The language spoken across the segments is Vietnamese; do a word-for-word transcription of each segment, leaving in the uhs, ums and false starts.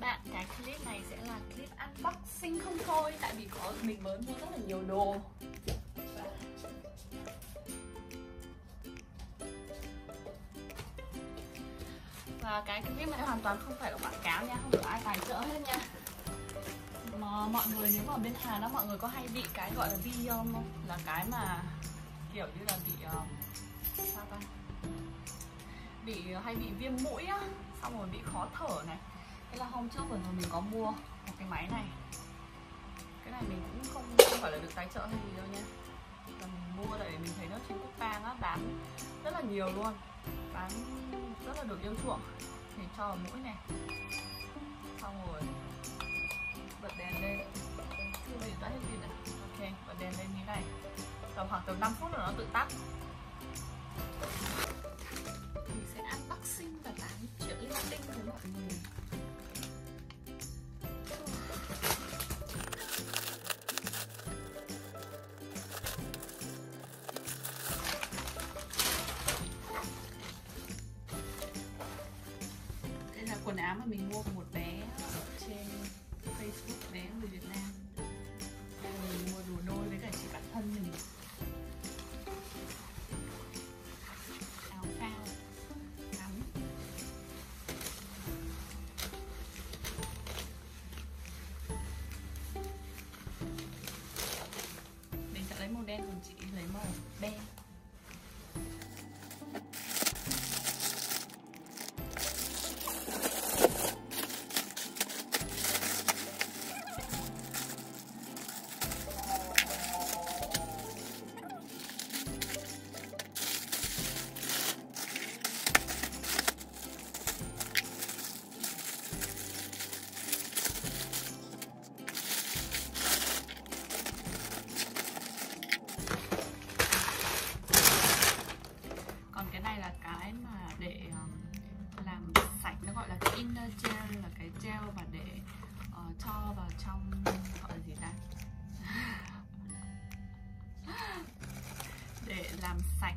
bạn, cái clip này sẽ là clip unboxing không thôi. Tại vì có mình mới mua rất là nhiều đồ. Và cái clip này hoàn toàn không phải là quảng cáo nha, không được ai tài trợ hết nha. Mà mọi người nếu mà ở bên Hàn đó, mọi người có hay bị cái gọi là video không? Là cái mà kiểu như là bị uh, sao ta? Bị hay bị viêm mũi á, xong rồi bị khó thở này. Thế là hôm trước vừa rồi mình có mua một cái máy này. Cái này mình cũng không, không phải là được tài trợ hay gì đâu nha. Là mình mua tại vì mình thấy nó trên Coupang á, bán rất là nhiều luôn, bán rất là được yêu chuộng. Thì cho vào mũi này, xong rồi bật đèn lên. Chưa mình đã hết pin này. Ok, bật đèn lên như này. Tầm khoảng tầm năm phút rồi nó tự tắt. Mình sẽ unboxing và bán chuyện linh tinh với mọi người. Đây là quần áo mà mình mua của một bé ở trên Facebook, bé người Việt Nam. Đây là mình mua đồ đôi với cả chị bản thân mình. Áo phao, áo. Mình sẽ lấy màu đen, còn chị lấy màu đen. Inner gel là cái gel mà để uh, cho vào trong, gọi là gì ta, để làm sạch,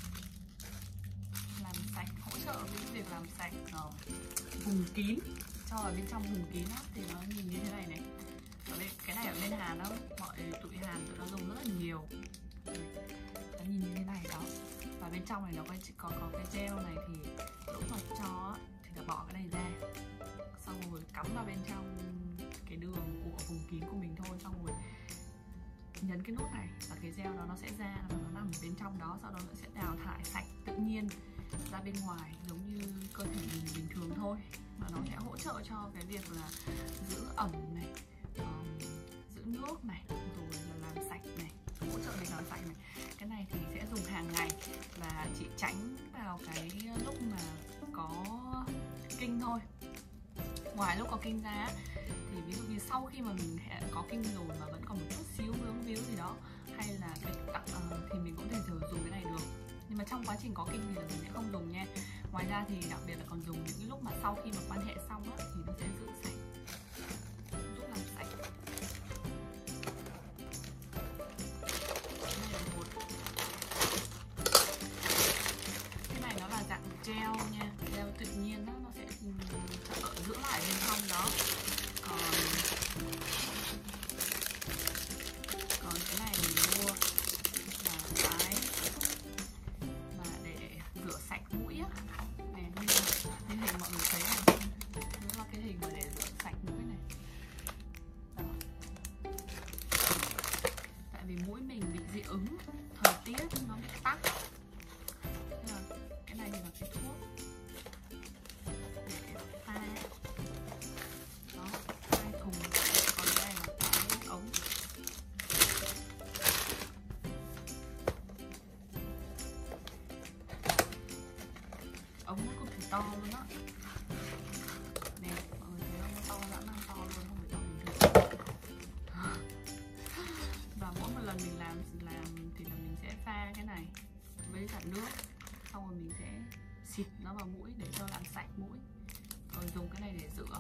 làm sạch, hỗ trợ với việc làm sạch uh, vùng kín, cho vào bên trong vùng kín á, thì nó nhìn như thế này này. Ở bên, cái này ở bên Hàn đó, mọi tụi Hàn tụi nó dùng rất là nhiều. Nó nhìn như thế này đó. Và bên trong này nó có có, có cái gel này, thì lúc mà cho thì là bỏ cái này ra, xong rồi cắm vào bên trong cái đường của vùng kín của mình thôi, xong rồi nhấn cái nút này và cái gel đó nó sẽ ra và nó nằm ở bên trong đó, sau đó nó sẽ đào thải sạch tự nhiên ra bên ngoài giống như cơ thể mình bình thường thôi. Và nó sẽ hỗ trợ cho cái việc là giữ ẩm này, um, giữ nước này, rồi là làm sạch này, hỗ trợ việc làm sạch này. Cái này thì sẽ dùng hàng ngày và chỉ tránh vào cái lúc mà có kinh thôi. Ngoài lúc có kinh ra thì ví dụ như sau khi mà mình có kinh rồi mà vẫn còn một chút xíu vướng víu gì đó, hay là cái tặng uh, thì mình cũng thể thử dùng cái này được. Nhưng mà trong quá trình có kinh thì là mình sẽ không dùng nha. Ngoài ra thì đặc biệt là còn dùng những cái lúc mà sau khi mà quan hệ xong á, thì nó sẽ giữ sạch, giúp làm sạch. Cái này nó là dạng gel nha, gel tự nhiên đó, nó sẽ giữ lại bên trong đó. Còn còn cái này mình mua là cái mà để rửa sạch mũi á, này như cái hình mọi người thấy này, nó là cái hình mà để rửa sạch mũi này. Đó. Tại vì mũi mình bị dị ứng, thời tiết nó bị tắc, nên là cái này thì là cái thuốc để pha. Đó, hai thùng. Còn đây là cái ống. Ống nó cực kỳ to luôn á. Nè, mọi người thấy không? Nó to dã man, to luôn, không phải to bình thường. Và mỗi một lần mình làm làm thì là mình sẽ pha cái này với cả nước, xong rồi mình sẽ xịt nó vào mũi để cho làm sạch mũi, rồi dùng cái này để rửa.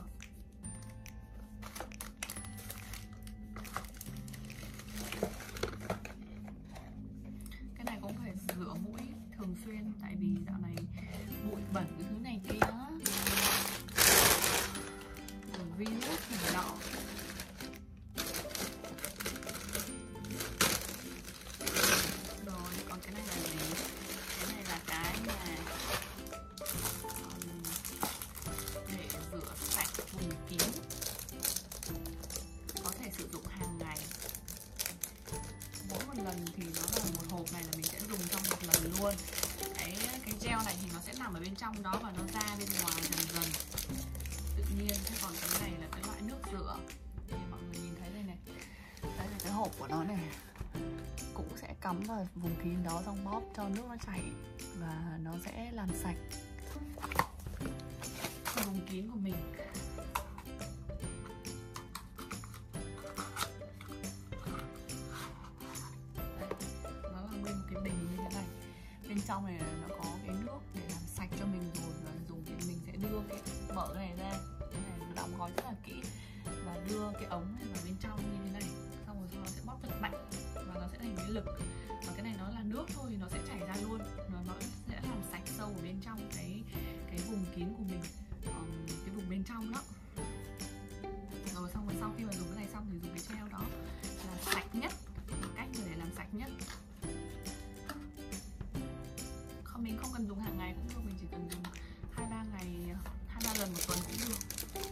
Cái này cũng phải rửa mũi thường xuyên, tại vì dạo này bụi bẩn cái thứ này kia á, rồi sẽ nằm ở bên trong đó và nó ra bên ngoài dần dần tự nhiên. Thế còn cái này là cái loại nước rửa thì mọi người nhìn thấy đây này, đây là cái hộp của nó này, cũng sẽ cắm vào vùng kín đó, xong bóp cho nước nó chảy và nó sẽ làm sạch vùng kín của mình. Đây, nó là nguyên một cái bình như thế này, bên trong này nó có cái nước để làm sạch cho mình rồi, và dùng thì mình sẽ đưa cái mở cái này ra, cái này nó đóng gói rất là kỹ, và đưa cái ống này vào bên trong như thế này, xong rồi sau đó sẽ bóp thật mạnh và nó sẽ thành cái lực, và cái này nó là nước thôi thì nó sẽ chảy ra luôn, và nó sẽ làm sạch sâu ở bên trong cái cái vùng kín của mình, um, cái vùng bên trong đó. Rồi xong rồi sau khi mà dùng cái này xong thì dùng cái gel đó là sạch nhất, cách để làm sạch nhất. Không, mình không cần dùng hàng ngày cũng được, mình chỉ cần dùng hai ba ngày, hai ba lần một tuần cũng được.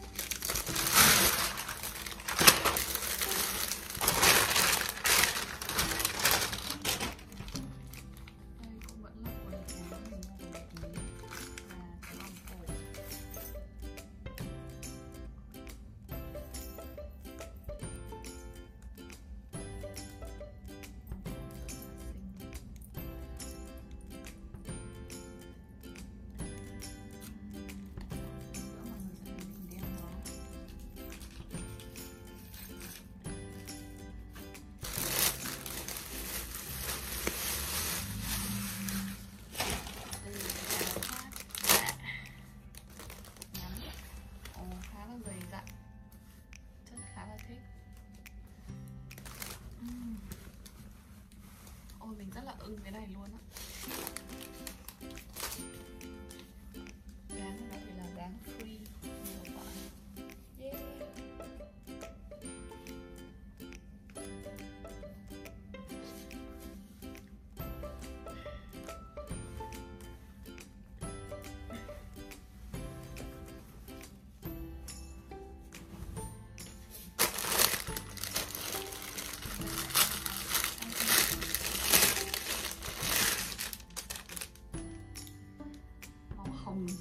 Ôi mình rất là ưng cái này luôn á. Dáng của nó thì là dáng free nhiều quá. Yeah. Hồng.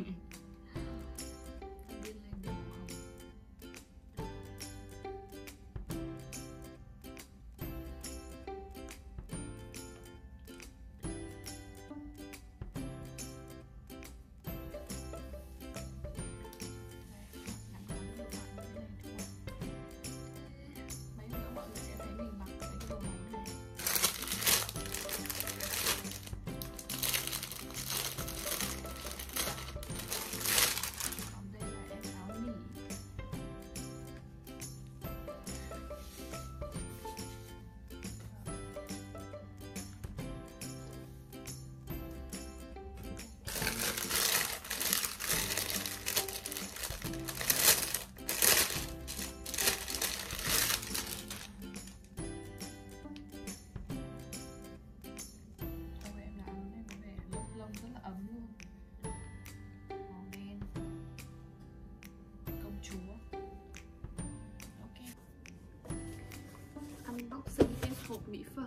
Unboxing cái hộp mỹ phẩm.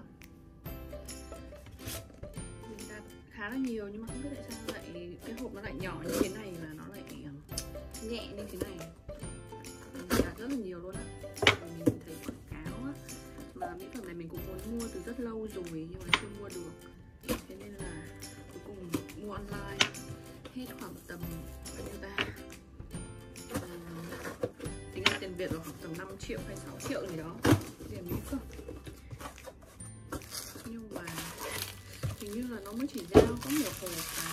Mình đặt khá là nhiều nhưng mà không biết tại sao lại cái hộp nó lại nhỏ như thế này và nó lại nhẹ như thế này. Mình đặt rất là nhiều luôn á. Mình thấy quảng cáo á, mà mỹ phẩm này mình cũng muốn mua từ rất lâu rồi nhưng mà chưa mua được. Thế nên là cuối cùng mua online hết khoảng tầm bao nhiêu ta? Tính ra tiền Việt là khoảng tầm năm triệu hay sáu triệu gì đó tiền mỹ phẩm. Nhưng mà hình như là nó mới chỉ giao có một hộp à.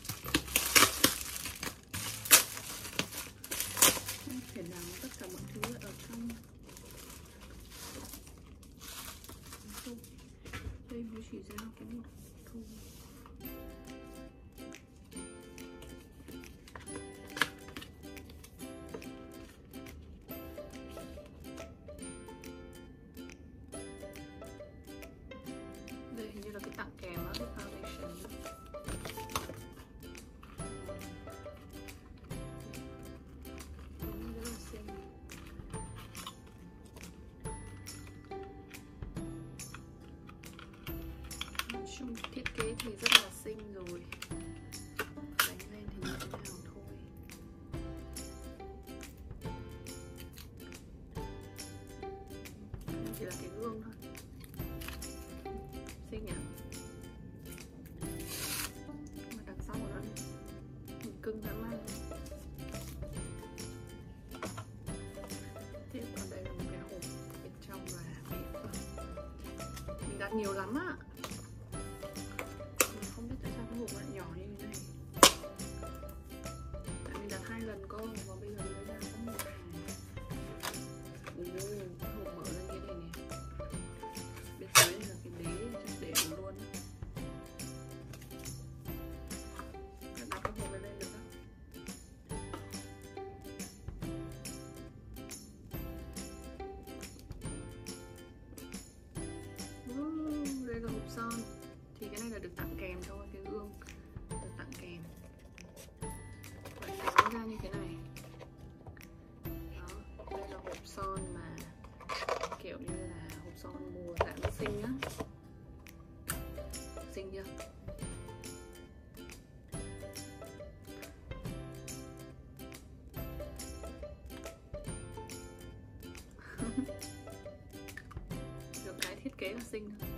Không thể nào tất cả mọi thứ ở trong. Đây mới chỉ giao có một hộp. Đây hình như là cái tặng kèm á, cái foundation. Rất là xinh. Nói chung thiết kế thì rất là xinh rồi. chỉ là cái gương thôi. Xinh nhỉ? Mà đằng sau nó cưng dã man. Tiếp còn đây là một cái hộp bên trong là mỹ phẩm. Mình đặt nhiều lắm á. Mình không biết tại sao cái hộp lại nhỏ như thế này. Tại mình đặt hai lần cơ mà bây giờ mới ra có một hàng. Ồ, cái hộp mở ra như thế này nè. Bên dưới là cái đế chắc để luôn. Đặt cái hộp này lên được không? Đây là hộp son. Thì cái này là được tặng kèm thôi, cái gương được tặng kèm. Vậy nó ra như thế này. Đó, đây là hộp son mà kiểu như là hộp son mùa Giáng sinh á. Xinh chưa? Được cái thiết kế là xinh thôi.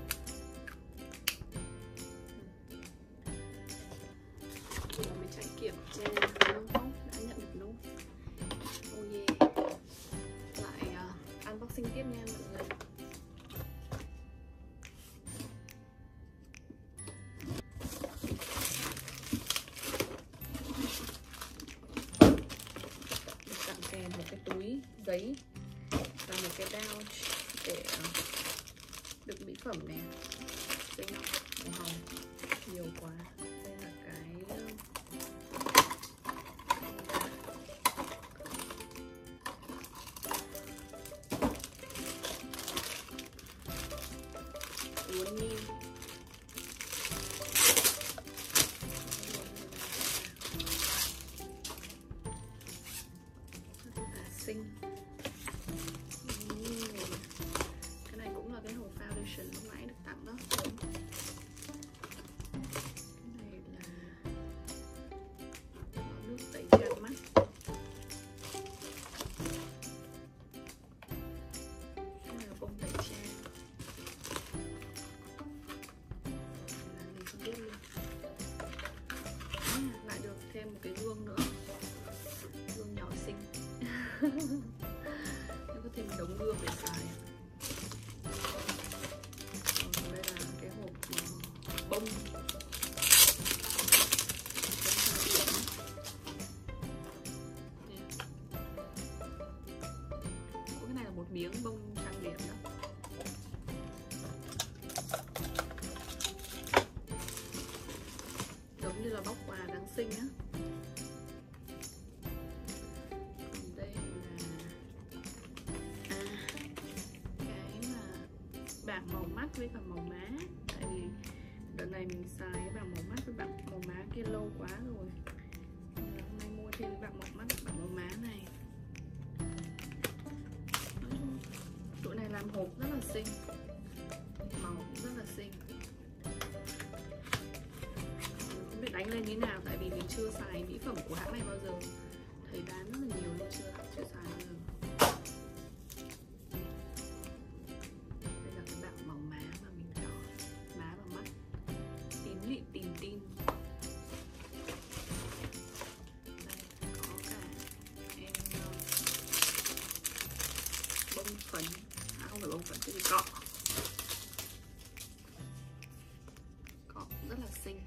Giờ mình chạy kiểm tra đúng không? Đã nhận được đúng. Oh yeah. Lại uh, unboxing tiếp nha mọi người. Được tặng kèm một cái túi giấy và một cái bao để uh, đựng mỹ phẩm nè. Xinh màu hồng nhiều quá. Đây là cái uốn nhi. Rất là xinh. Cái này cũng là cái hộp foundation lúc nãy được tặng đó. Cái này là nước tẩy trang mắt. Cái này là bông tẩy trang. Mình không biết luôn. À, lại được thêm một cái gương nữa. Gương nhỏ xinh. Em có thêm một đống gương để xài. Còn đây là cái hộp bông. Cái này là một miếng bông trang điểm đó. Giống như là bóc quà Giáng sinh á. Còn đây là à, cái mà bảng màu mắt với cả màu má. Tại vì đợt này mình xài cái bảng màu mắt với bảng màu má kia lâu quá rồi. Nên là hôm nay mua thêm cái bảng màu mắt, bảng màu má này. Tụi này làm hộp rất là xinh, màu cũng rất là xinh. Không biết đánh lên như nào tại vì mình chưa xài mỹ phẩm của hãng này bao giờ. Thấy bán rất là nhiều nhưng chưa chưa xài bao giờ. Đây là cái bảng màu má mà mình chọn, má và mắt. Tím lịm tìm tim. Đây có cả em bông phấn. À, không phải bông phấn, cái gì cọ. Cọ rất là xinh.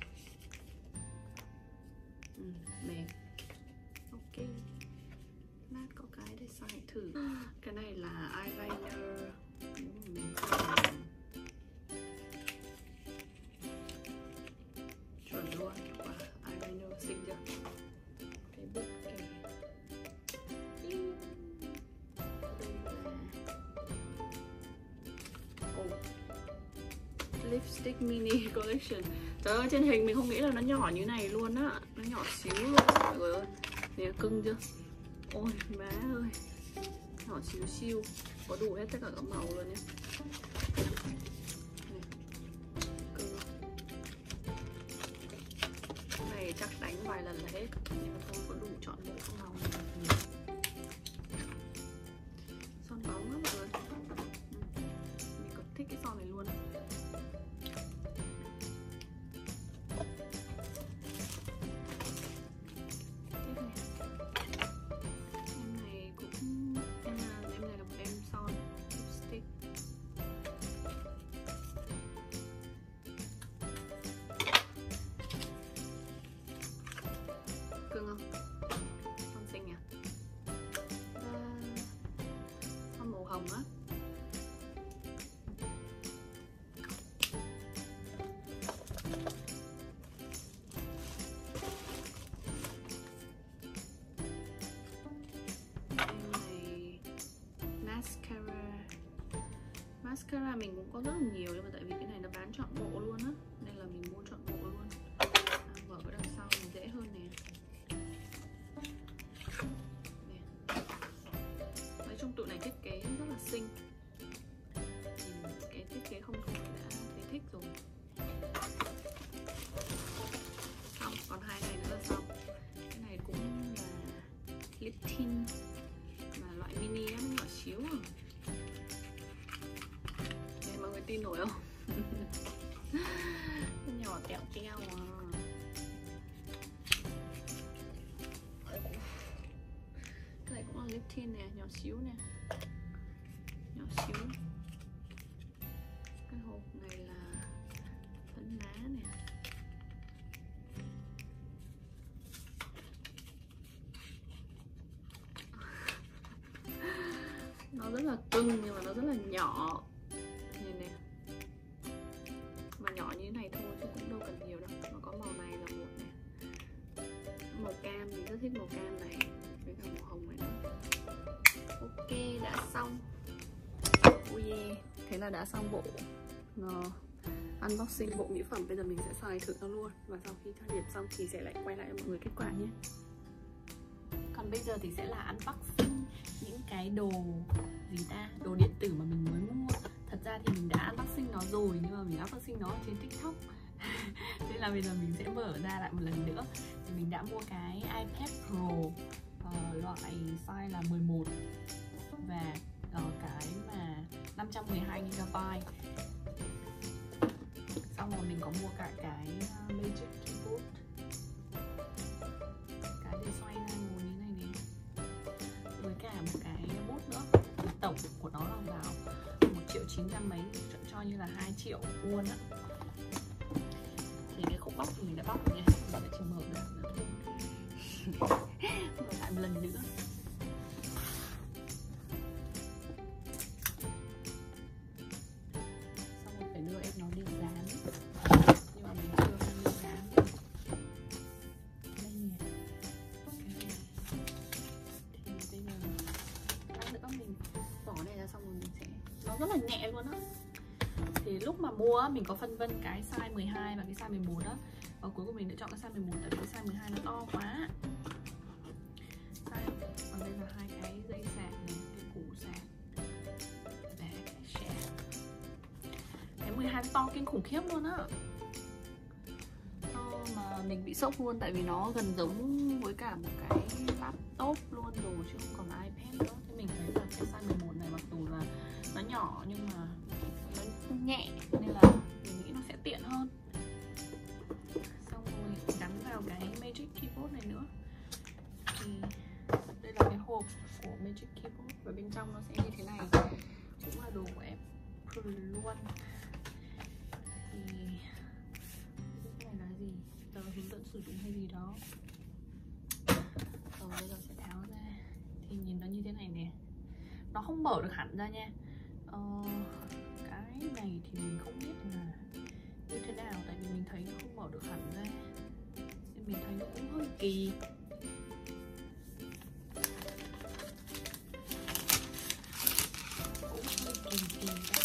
Ừ, mềm. Ok. Lát có cái để xài thử. Cái này là eyeliner. Mình chuẩn luôn. Wow, eyeliner xinh chưa? Cái bút kìa. Đây là oh. Lipstick mini collection. Trời ơi, trên hình mình không nghĩ là nó nhỏ như này luôn á. Nó nhỏ xíu luôn mọi người ơi. Nè, cưng chưa? Ôi má ơi, nhỏ xíu xíu. Có đủ hết tất cả các màu luôn nhé. Cưng. Cái này chắc đánh vài lần là hết. Nhưng mà không có đủ chọn bộ các màu này. Son bóng lắm mọi người. hồng á. Mascara mình cũng có rất là nhiều, nhưng mà tại vì cái này nó bán trọn bộ luôn á, nên là mình mua trọn bộ luôn. À, mở cái đằng sau mình dễ hơn nè. Nè. Nói chung tụi này thiết kế rất là xinh. Nhìn cái thiết kế không thôi đã thấy thích rồi. Xong, còn hai này nữa là xong. Cái này cũng là lip tint mà loại mini á, nhỏ xíu à. Mọi người tin nổi không? Nhỏ tẹo teo à. Cái này cũng là lip tint nè, nhỏ xíu nè. Nhỏ xíu. Cái hộp này là phấn lá nè. Nó rất là cưng nhưng mà nó rất là nhỏ. Nhỏ như thế này thôi chứ cũng đâu cần nhiều đâu. Nó có màu này là một nè, màu cam, mình rất thích màu cam này với cả màu hồng này nữa. Ok, đã xong. Oh yeah. Thế là đã xong bộ nó unboxing bộ mỹ phẩm. Bây giờ mình sẽ xài thử nó luôn. Và sau khi thử điểm xong thì sẽ lại quay lại cho mọi người kết quả nhé. Còn bây giờ thì sẽ là unboxing những cái đồ gì ta, đồ điện tử mà mình mới mua. Thật ra thì mình đã unboxing nó rồi, nhưng mà mình unboxing nó trên TikTok. Nên là bây giờ mình sẽ mở ra lại một lần nữa. Thì mình đã mua cái iPad Pro uh, loại size là mười một và uh, cái mà năm trăm mười hai gi ga bai. Xong rồi mình có mua cả cái uh, Magic Keyboard, cái để xoay ra ngồi như này nè, với cả một cái bút nữa. Tổng của nó là vào một triệu chín trăm mấy, cho như là hai triệu won á. Thì cái khúc bóc thì mình đã bóc rồi nha, mình sẽ chỉ mở ra mở lại một lần nữa. Xong rồi phải đưa em nó đi dán, nhưng mà mình chưa đi dán. Đây nè, thì bây giờ lát nữa mình bỏ này ra, xong rồi mình sẽ, nó rất là nhẹ luôn á. Thì lúc mà mua mình có phân vân cái size mười hai và cái size mười một đó, và cuối cùng mình đã chọn cái size mười một tại vì cái size mười hai nó to quá. Còn đây là hai cái dây sạc này, cái củ sạc và cái sạc. Cái mười hai to kinh khủng khiếp luôn á. To mà mình bị sốc luôn, tại vì nó gần giống với cả một cái laptop luôn rồi chứ không còn là iPad nữa. Thế mình thấy là cái size mười một này mặc dù là nó nhỏ nhưng mà nó nhẹ nên là mình nghĩ nó sẽ tiện hơn. Xong rồi gắn vào cái Magic Keyboard này nữa. Thì đây là cái hộp của Magic Keyboard và bên trong nó sẽ như thế này, cũng là đồ của Apple luôn. Thì cái này là gì? Tờ hướng dẫn sử dụng hay gì đó. Rồi bây giờ sẽ tháo ra. Thì nhìn nó như thế này nè. Nó không mở được hẳn ra nha. Ờ, cái này thì mình không biết là như thế nào, tại vì mình thấy nó không mở được hẳn ra. Nên mình thấy nó cũng hơi kỳ. Cũng hơi kỳ kỳ ra.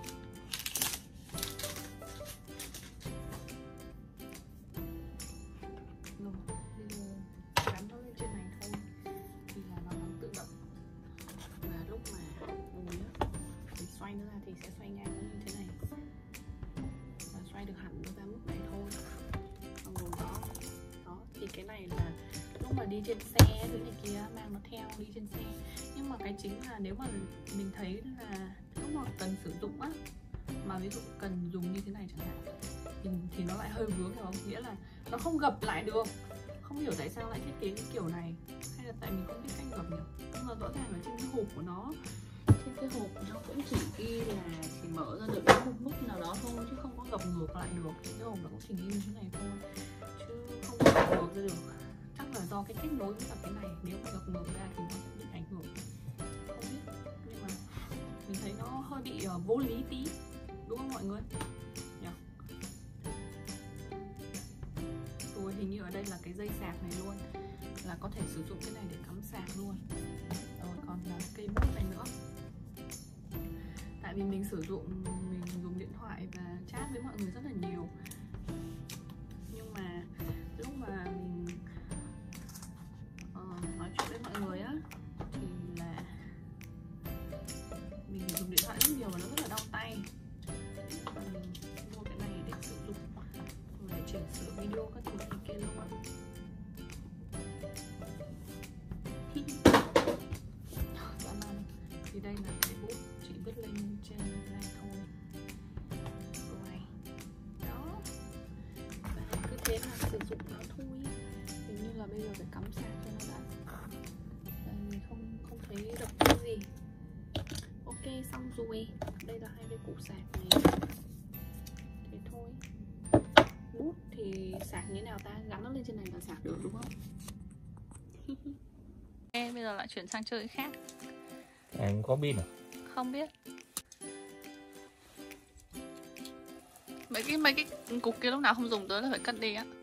Rồi, bây giờ gắn nó lên trên này thôi thì là nó đóng tự động. Và lúc mà ngồi á, mình xoay nó ra thì sẽ xoay ngang như thế này. Và xoay được hẳn nó ra mức này thôi. Còn ngồi đó. Đó, thì cái này là lúc mà đi trên xe thứ này kia mang nó theo đi trên xe. Nhưng mà cái chính là nếu mà mình thấy là lúc mà cần sử dụng á, mà ví dụ cần dùng như thế này chẳng hạn, thì, thì nó lại hơi vướng, hiểu không? Nghĩa là nó không gập lại được. Không hiểu tại sao lại thiết kế cái kiểu này, hay là tại mình không biết cách gập nhỉ? Nhưng mà rõ ràng ở trên cái hộp của nó, trên cái hộp nó cũng chỉ ghi là chỉ mở ra được đến một mức nào đó thôi, chứ không có gập ngược lại được. Cái hộp nó cũng chỉ ghi như thế này thôi, chứ không có gập ngược ra được. Chắc là do cái kết nối với cả cái này, nếu mà gập ngược ra thì nó sẽ bị ảnh hưởng. Không biết, nhưng mà bị uh, vô lý tí, đúng không mọi người? Nhờ. Rồi hình như ở đây là cái dây sạc này luôn, là có thể sử dụng cái này để cắm sạc luôn. Rồi còn là cây bút này nữa. Tại vì mình sử dụng mình dùng điện thoại và chat với mọi người rất là nhiều, nhưng mà lúc mà mình uh, nói chuyện với mọi người á thì là mình dùng điện thoại rất nhiều và nó rất là đau tay. Mình mua cái này để sử dụng để chỉnh sửa video các thứ này kia luôn. Thì đây là cái bút chỉ viết lên trên này thôi. Rồi đó, và cứ thế là sử dụng nó thôi. Hình như là bây giờ phải cắm sạc cho nó đã. Đây, mình không không thấy đọc cái gì. Ok, xong rồi. Đây là hai cái củ sạc này. Thế thôi. Bút thì sạc như thế nào ta? Gắn nó lên trên này là sạc được đúng không? Ok, bây giờ lại chuyển sang chơi khác. Em có pin à? Không biết. Mấy cái mấy cái cục kia lúc nào không dùng tới là phải cất đi á.